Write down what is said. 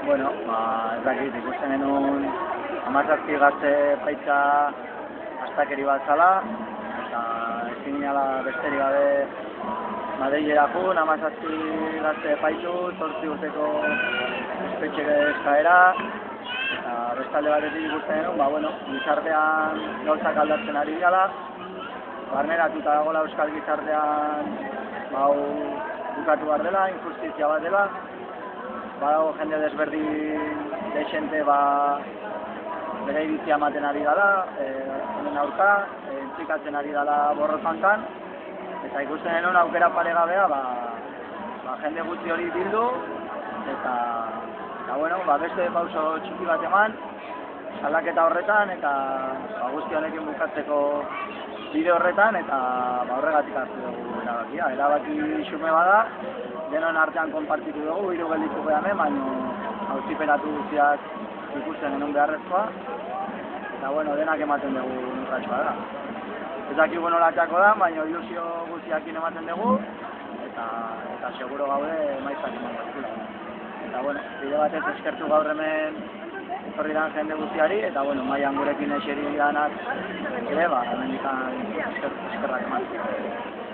Bueno, ez dakit, ikusten genuen 17 gazte paitza astakeri bat zala, eta ezin ginala besterik gabe Madrilera jun, 17 gazte paitu, 8 urteko espetxe eskaera, eta bestalde batetik ikusten genuen, gizartean gauzak aldatzen ari dira, barneratuta dagoela euskal gizartean bukatu behar dela, injustizia bat dela, badago jende desberdin dexente bere iritzia ematen ari dela, honen aurka, entzikatzen ari dela borrokankan, eta ikusten genuen aukera paregabea jende gutxi hori bildu, eta beste pauso txiki bat eman, salaketa horretan, eta guzti honekin bukatzeko bide horretan, eta horregatik hartu dugu erabakia. Erabaki xume bada, denon artean konpartitu dugu, hiru gelditu gehan, baina auziperatu guztiak ikusten genuen beharrezkoa, eta denak ematen dugu nurratxoa da. Ez dakigu nola txako da, baina ilusio guztiakin ematen dugu, eta seguro gaude maizak emango ditugu. Eta bide batez eskertu gaur hemen horri dan jende guztiari, eta maian gurekin eseri danak ere, hemen eskerrak eman.